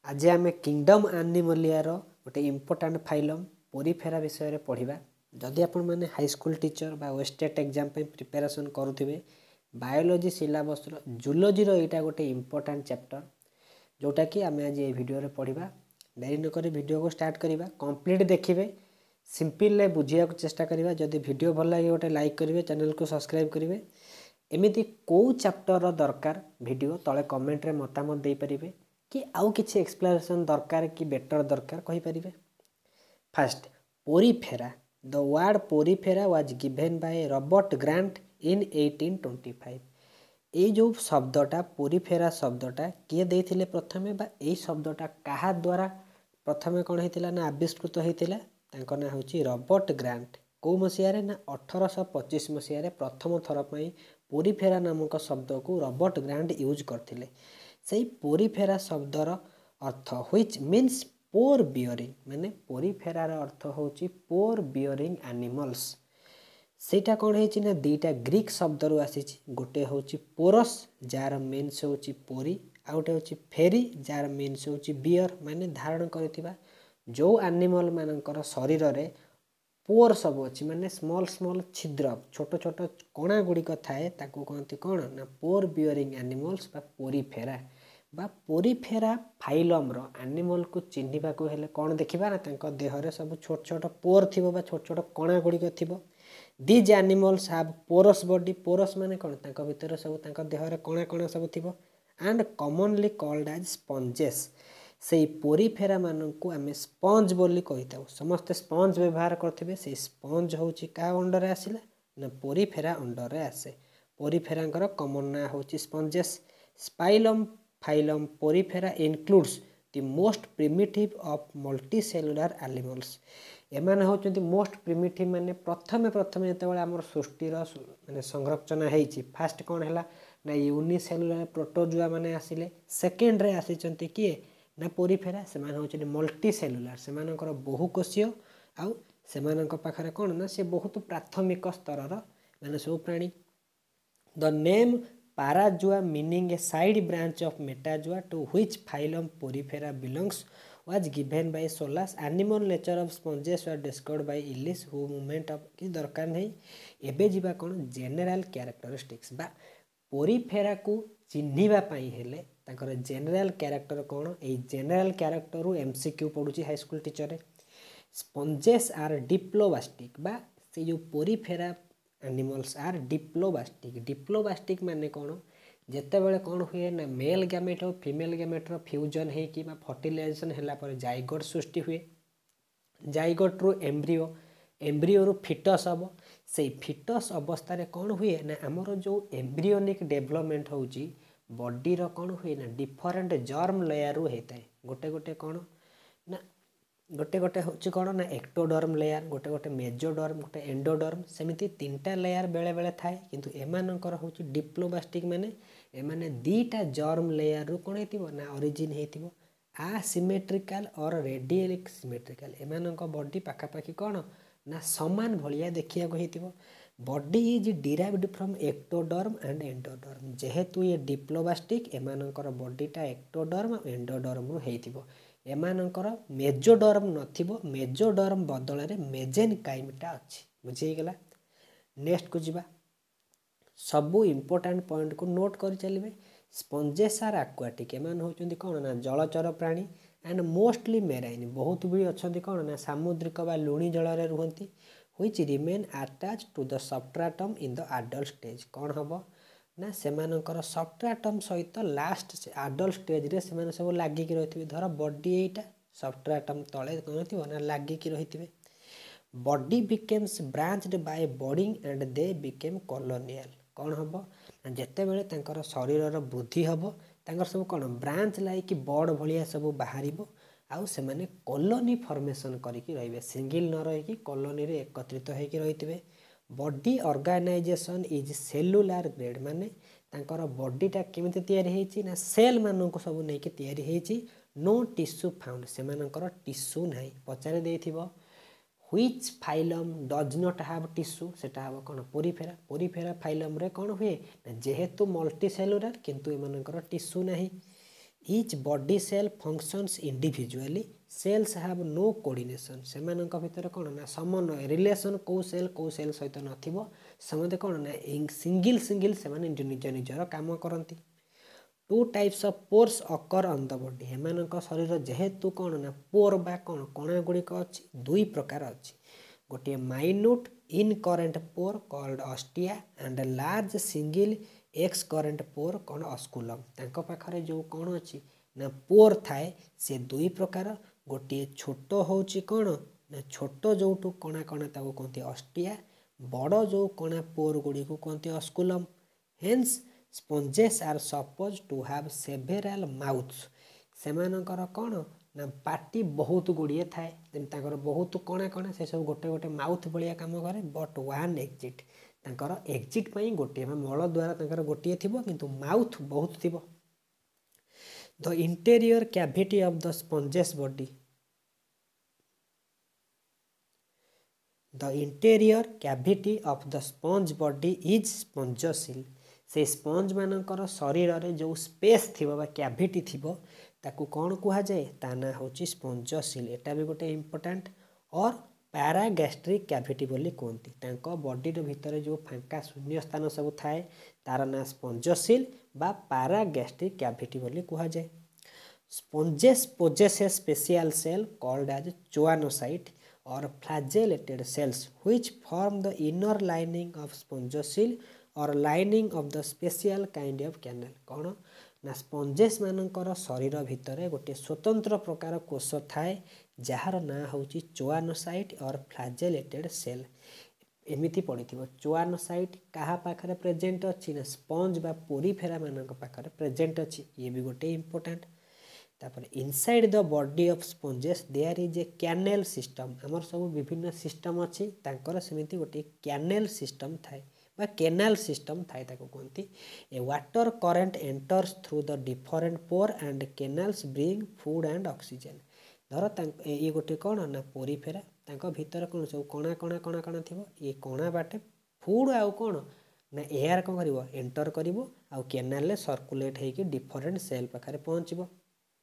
आज आम kingdom Animalia गोटे इम्पोर्टाट फाइलम पोरीफेरा विषय में पढ़ा। जदि आपण मैंने हाईस्कल टीचर बा ओस्टेट एग्जाम प्रिपेरेसन करुवे बायोलोजी सिलेबस जूलोजी यहाँ गोटे इम्पोर्टाट चैप्टर जोटा कि आम आज ये वीडियो रे पढ़ा। देरी नक वीडियो को स्टार्ट करवा कंप्लीट देखिए सिंपल बुझा चेष्टा करवा। जदि वीडियो भल लगे गोटे लाइक करेंगे चैनल को सब्सक्राइब करेंगे। एमती कौ चैप्टर दरकार वीडियो तले कमेंट रे मतामत दे पारिबे कि आउ किछि एक्सप्लेनेशन दरकार कि बेटर दरकार कहि पारिबे। First Porifera the word Porifera was given by Robert Grant in 1825। ये जो शब्दटा पोरीफेरा शब्दटा किए देथिले प्रथमे बा एई शब्दटा काहा द्वारा प्रथमे कौन होता ना आविष्कृत होता तांको ना होची रॉबर्ट ग्रांट। कौ मसीह ना 1825 मसीह प्रथम थर पर पोरीफेरा नामक शब्द को रॉबर्ट ग्रांट यूज करथिले। से पोरीफेरा शब्दर अर्थ व्हिच मीन्स पोर बियरिंग माने पोरीफेरार अर्थ होची पोर बियरिंग एनिमल्स। सेटा कौन है ना दीटा ग्रीक शब्द रु आसी। गोटे होची पोरस जार मीन्स होची पोरी आ गोटे होची फेरी जार मीन्स होची बियर माने धारण करथिबा। जो एनिमल मानकर शरीर रे पोर सब अच्छी माने स्मॉल स्मॉल छिद्र छोट छोट कणा गुड़िक थाए ताकू कहती कौन ना पोर बियरिंग एनिमल्स बा पोरीफेरा बा पोरीफेरा फाइलम रो एनिमल को चिन्हिबा को हेले कौन देखिबा ना तांको देह रे सब छोट छोट पोर थिबो बा छोट छोट कणा गुड़िक थिबो। These animals have porous body. Porous माने कौन तांको भितर सब तांको देह रे कणा कणा सब थिबो and commonly called as sponges. से पोरीफेरा मानू आम स्पंज बोली कही था। समस्ते स्पंज व्यवहार करते से स्पंज हूँ क्या अंडर आसला ना पोरीफेरा अंडर आसे। पोरीफेरा कॉमन ना हूँ स्पंजेस। स्पाइलम phylum Porifera includes the most primitive of multicellular animals. एमाने होचंती मोस्ट प्रिमिटिव माने प्रथमे प्रथमे जेतेबेले हमर सृष्टिर माने संरचना हेछि फास्ट कोन हैला ना यूनिसेलुलर प्रोटोजुआ माने आसिले। सेकेंड रे आसीचंती किए ना पोरीफेरा से होचंती मल्टी सेलुलर से बहुकोषीय आउ से पाखरे कौन ना से बहुत प्राथमिक स्तर माने सब प्राणी। The name Parazoa meaning a side branch of Metazoa to which phylum Porifera belongs was given by Sollas. Animal nature of sponges were discovered by Ellis who movement of कि दरकार नहीं। एबे जीवा कौन जेनेराल कैरेक्टरिस्टिक्स बा Porifera को चिन्हिबा पई हेले ताकर जेनेराल कैरेक्टर कौन। ए जेनेराल कैरेक्टर रु एमसीक्यू पढ़ुची high school teacher. Sponges are diploblastic बा से जो Porifera animals are diploblastic. Diploblastic माने कौन जेते बेले कौन हुए ना मेल गैमेट और फीमेल गैमेट रो फ्यूजन है कि फर्टिलाइजेशन हैला पर जाइगोट सृष्टि हुए। जाइगोट रु एम्ब्रियो एम्ब्रियो रु फिटस हम से फिटस अवस्था रे कौन हुए ना आमर जो एम्ब्रियोनिक डेवलपमेंट होची बॉडी रो कौन हुए ना डिफरेंट जर्म लेयर रु होता है। गोटे गोटे कौन ना गोटे गोटे होची कौन ना एक्टोडर्म लेयर गोटे गोटे मेजोडर्म गोटे एंडोडर्म सेमिति तीनटा लेयर बेले बेले थाए। किंतु एमानकर होची डिप्लोबास्टिक माने एमाने दीटा जर्म लेयर रु कौन हेतिबो ना ओरिजिन हेतिबो आसिमेट्रिकल और रेडियल सिमेट्रिकल। एमानक बॉडी पाखापाखि कौन ना समान भलिया देखिया को हेतिबो। Body is derived from ectoderm and endoderm. जेहेतु ये डिप्लोबास्टिक एमानकर बॉडीटा एक्टोडर्म और एंडोडर्म रु हेतिबो। एमानकर मेजोडर्म नथिबो मेजोडर्म बदल रे मेजेनकाइमटा अछि। बुझीगला। नेक्स्ट को जिबा सबू इंपोर्टेंट पॉइंट को नोट कर चलिए। स्पंजेस आर एक्वाटिक एमान होचंदी कौन ना जलचर प्राणी एंड मोस्टली मेराइन बहुत भी अच्छा कौन ना सामुद्रिक बा लुणी जल रे रुहंती which remain attach to the substratum in the adult stage. कौन हम ना सेमानकर सबस्ट्रेटम सहित लास्ट एडल्ट स्टेज रे सेमान सब लागिकी रहिथिबे। धर बॉडी एटा सबस्ट्रेटम तले कौन थिबो ना लागिकी रहिथिबे। Body becomes branched by budding and they become colonial. कौन हम जेते बेले तांकर शरीर वृद्धि हम तांकर सब कौन ब्रांच लाइक बड़ भलिया सब बाहरिबो आउ से माने कॉलोनी फॉर्मेशन करिकी रहिबे। सिंगल न रही कॉलोनी रे एकत्रित होइकी रहिथिबे। Body organisation is cellular grade माने तांकर बॉडीटा केमिति तयारी हेछि ना सेल माननको सब नै कि तयारी हेछि। नो टिश्यू फाउंड सेमानकर टिश्यू नाही पचारे देथिबो। Which phylum does not have tissue सेटा हम कौन पोरीफेरा। पोरीफेरा फाइलम रे कौन हुए ना जेहेतु मल्टी सेलुलर किंतु एमानकर टिश्यू नाही। Each body cell functions individually cells have no coordination सेमानक भितर कौन ना समन्वय रिलेशन कौ सेल सहित नथिबो समते कौन ना सिंगल से निज निजर काम करती two types of pores occur on the body एमानक शरीर जेहेतु कौन ना पोर बा कौन कणा गुड़िक अच्छी दुई प्रकार अच्छी गोटे minute incurrent pore called ostia and large single excurrent pore कौन ऑस्कुलम तांको पाखरे जो कौन अच्छी ना पोर थाए से दुई प्रकार गोटे छोट होची कौन ना छोट जो कणा कणा ताको कहते ऑस्टिया बड़ जो कणा पोर गुड़ी को कहते osculum hence sponges are suppose to have several mouths सेमानकर कौन ना पार्टी बहुत गुड़िए थाए जेमती बहुत कणा कणा से सब गोटे गोटे माउथ भलिया काम करे बट वन एक्जिट तांकर एक्जिट पई गोटे मल द्वारा तांकर गोटे थिबो किंतु माउथ बहुत थिबो the interior cavity of the sponges body the interior cavity of the sponge body is spongocoel से स्पंज मानकर शरीर रे जो स्पेस थिबो बा कैविटी थिबो ताकू कौन कहा जाए ता ना होची स्पंजोसिल एटा भी गोटे इंपोर्टेंट और पैरागैस्ट्रिक कैविटी बोली कहती तांको बॉडी रो भितर जो फांका शून्य स्थान सब थाए तार ना स्पंजोसिल बा पैरागैस्ट्रिक कैविटी बोली कहा जाए sponges possess a special cell called as choanocyte or flagellated cells which form the inner lining of spongosil or lining of the special kind of canal कौन ना स्पंजेस मानकर शरीर भितर गोटे स्वतंत्र प्रकार कोष थाए जार ना होची चोआनोसाइट और फ्लाजेलेटेड सेल एमिति पड़िथिबो चोआनोसाइट कहा पाखरे प्रेजेंट अछि ना स्पंज बा पोरीफेरा मानक पाखरे प्रेजेंट अछि ये भी गोटे इंपोर्टेंट तापर inside the body of sponges there is a canal system हमर सब विभिन्न सिस्टम अछि तांकर समिति गोटे कैनेल सिस्टम थाए बा कैनाल सिस्टम थाए ताको कहती a water current enters through the different pore and canals bring food and oxygen धर ये गोटे कौन ना पोरीफेरा तांको भीतर कौन सब कणा कणा कणा कणा थिबो ये कणा बाटे फूड आउ कौन ना एयर कौन करिवो एंटर करिवो आउ कैनाल ले सर्कुलेट हेकी डिफरेंट सेल पाखरे पहुंचबो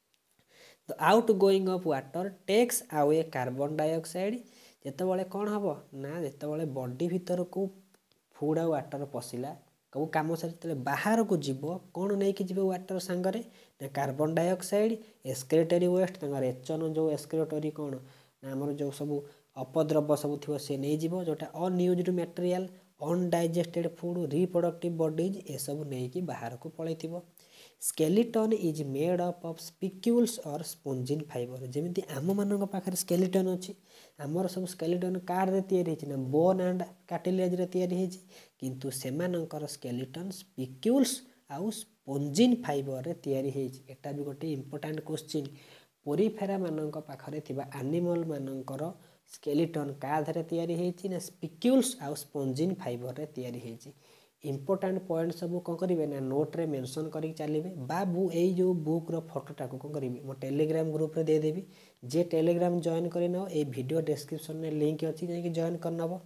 the out going of water takes away carbon dioxide जेतेबेले कौन हम ना जेतेबेले बॉडी भीतर को फूड आ वाटर पशिला कौ कम से बाहर को जीव कौन नहीं कि जीव वाटर सांगरे ना कार्बन डाइऑक्साइड एक्सक्रेटरी वेस्ट एचन जो एक्सक्रेटरी कौन ना आमर जो सब अपद्रव्य सब थी से नहीं जीव जोटा unused material undigested food reproductive bodies ये सब नहीं कि बाहर को पलैथिबो skeleton is made up of spicules और स्पंजिन फाइबर जेमिति आम मानक पाखरे स्केलेटन अछि आमर सब स्केलेटन कार रे तयारी हेछि ना बोन एंड कार्टिलेज रे तयारी हेछि किंतु सेमानकर स्केलेटन स्पिक्यूल्स आउ स्पंजिन फाइबर रे तयारी हेछि एटा भी गोटे इंपोर्टेंट क्वेश्चन पोरीफेरा मानक पाखरे थिबा एनिमल मानकर स्केलेटन का धरे तयारी हेछि ना स्पिक्यूल्स आउ स्पंजिन फाइबर रे तयारी हेछि इंपोर्टेंट पॉइंट सब कौन करेंगे ना नोट रे मेंशन करके चलिए बाबू यही जो बुक रो फोटोटा को कौन करी मो टेलीग्राम ग्रुप रे दे देवी जे टेलीग्राम जॉइन कर नब ये वीडियो डिस्क्रिप्शन में लिंक अच्छी जाकि जॉइन कर नब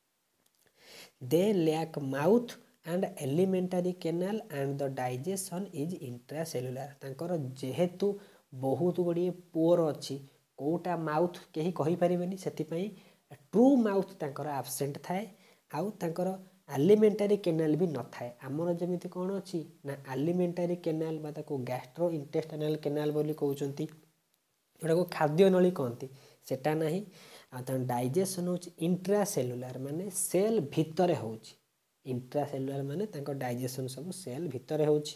they lack mouth and alimentary canal and the digestion is intracellular तांकर जेहेतु बहुत गुड़िए पोर अच्छी कोटा माउथ कहीं कहि परिबेनी सेति ट्रू माउथ तांकर एब्सेंट थाए आउ तांकर एलिमेंटरी कैनाल भी न थाए आमर जमीती कौन अच्छी ना एलिमेंटरी कैनाल बा ताको गैस्ट्रो इंटेस्टाइनल कैनाल बोली कहउचंती जोटा को खाद्य नली कहती सेटा नहीं आ डाइजेशन होची इंट्रासेलुलर माने सेल भितरे होची इंट्रासेलुलर माने तांको डाइजेशन सब सेल भितरे होची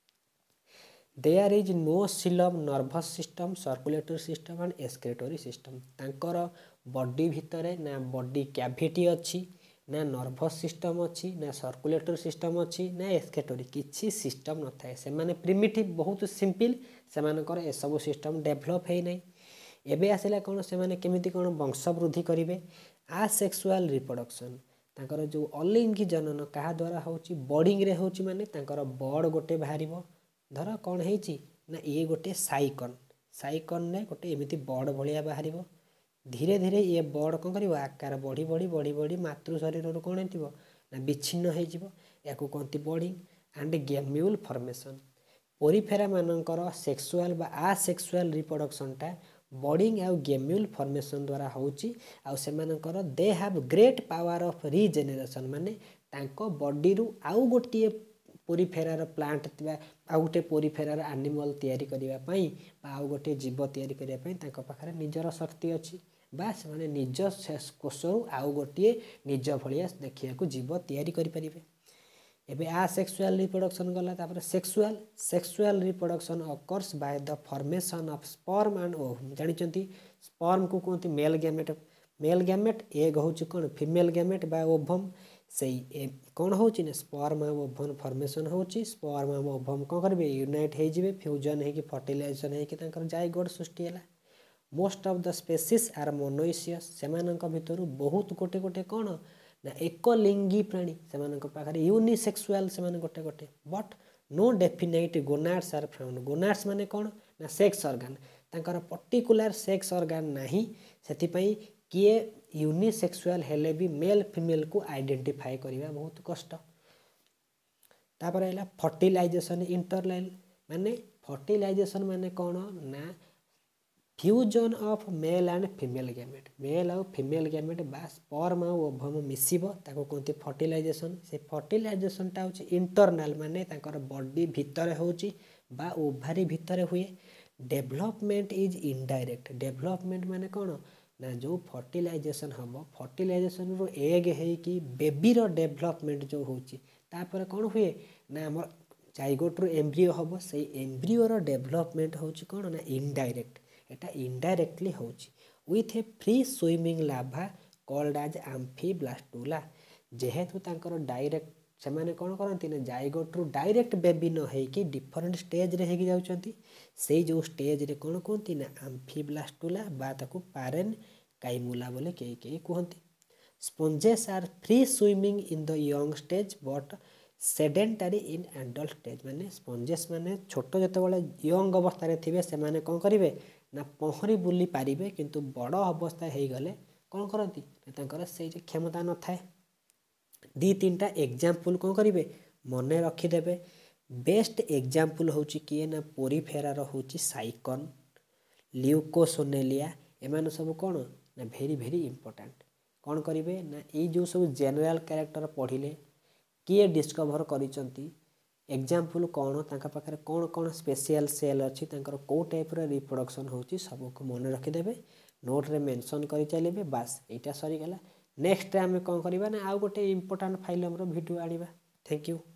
there is no coelom nervous system circulatory system and excretory system तांकर बॉडी भितरे ना बॉडी कैविटी अच्छी ना नर्भस सिस्टम अच्छी ना सर्कुलेटरी सिस्टम अच्छी ना एक्सक्रेटरी किसी सिस्टम न थाए से माने प्रिमिटिव बहुत सिंपल से मानकर ए सब सिस्टम डेभलप है नहीं एबे आसिला कौन से माने केमिति कौन वंश वृद्धि करेंगे आसेक्सुअल रिप्रोडक्शन तांकर जो अलिंगी जनन क्या द्वारा होची बॉडिंग रे होची माने तांकर बड़ गोटे बाहरिबो धर कौन हेची ना ये गोटे साइकन ने गोटे एमिति बड़ भलिया बाहरिबो धीरे धीरे ये बड़ कौन कर आकार बढ़ी बढ़ी बढ़ी बढ़ी मातृ शरीर कौन हो विच्छिन्न हो कहती budding and gemmule formation Porifera मानकर सेक्सुआल बा आसेक्सुआल रिप्रोडक्शनटा बॉडिंग आउ गेम्यूल फॉर्मेशन द्वारा होची आउ सेमानकर they have great power of regeneration माने तांको बॉडी रु आउ गोटे पोरीफेरार प्लांट आउ गोटे पोरीफेरार एनिमल तैयारी करिवा पई बा आउ गोटे जीव तैयारी करिवा पई तांको पाखरे निजर शक्ति अछि बा से निज कोषरु आउ गोटे निज भलिया देखिया को जीव तैयारी करि परिबे। एबे आसेक्सुअल रिप्रोडक्शन गला तापर sexual reproduction occurs by the formation of sperm and ovum जानिचंती स्पर्म को कहते मेल गैमेट एग होची कोन फीमेल गैमेट बा ओवम सेई कोन होची ने स्पर्म आ ओवम फॉर्मेशन होची स्पर्म आ ओवम कोन करबे यूनाइट हे जिवे फ्यूजन हे कि फर्टिलाइजेशन हे कि तांकर जाइगोट सृष्टि होला। Most of the species are monoecious सेमानक भितरु बहुत गोटे गोटे कोन ना एक लिंगी प्राणी सेमानक पाखरे यूनिसेक्सुअल सेमान गोटे गोटे but no definite gonads are found. Gonads माने कोन ना सेक्स ऑर्गन तांकर पर्टिकुलर सेक्स ऑर्गन नाही सेति पई किए यूनिसेक्सुअल हेले भी मेल फीमेल को आइडेंटिफाई करिवा बहुत कष्ट। तापर हैला फर्टिलाइजेशन इंटरलाइन फर्टिलाइजेशन माने कोन ना fusion of male and female gamete male और फीमेल गैमेट बा स्पर्म और ओवम मिसिबो ताको कोनती फर्टिलाइजेशन से फर्टिलाइजेशन टा होची इंटरनल माने ताकर बॉडी भितर होची बा ओभारी भितर हुए। डेवलपमेंट इज इनडायरेक्ट डेवलपमेंट माने कोन ना जो फर्टिलाइजेशन हम फर्टिलाइजेशन रो एग है कि बेबी रो डेवलपमेंट जो होची तापर कोन हुए ना हमर जाइगोट रो एम्ब्रियो हबो से एम्ब्रियो रो डेवलपमेंट होची कोन ना इनडायरेक्ट एटा इनडायरेक्टली होची with a free swimming larva called as amphiblastula जेहेतु तांकर डायरेक्ट से माने कोन करंती ना जाइगोट रो डायरेक्ट बेबी न है कि डिफरेंट स्टेज रे हेगी जाउचंती से जो स्टेज रे कोन कोंती ना एम्फीब्लास्टुला बा ताकू पैरेन काइमुला बोले के कहंती। Sponges are free swimming in the young stage but sedentary in adult stage माने स्पंजेस माने छोट जते बेले यंग अवस्था रे थिबे से माने कोन करिवे ना पहरी बुली पारिबे किंतु बड़ अवस्था हे गले कोन करंती तांकर से क्षमता न थाए। दी तीनटा एग्जांपल कोन करिवे मने रखी देबे। बेस्ट एग्जांपल होची किए ना पोरीफेरार होची साइकन ल्यूकोसोनेलिया एमान सब कोन ना भेरी भेरी इंपोर्टेंट कोन करिवे ना ए जो सब जनरल कैरेक्टर पढ़िले किए डिस्कवर करिसंती एग्जांपल कौन तांका पाखरे कौन कौन स्पेशल सेल अच्छी तांकर को टाइप रे रिप्रोडक्शन होची सब को मन रखी देबे नोट रे मेंशन करि चलेबे बास एटा सरी गला। नेक्स्ट टाइम में कौन करिबा ना आ गोटे इंपोर्टेंट फाइलम रो वीडियो आनिबा। Thank you.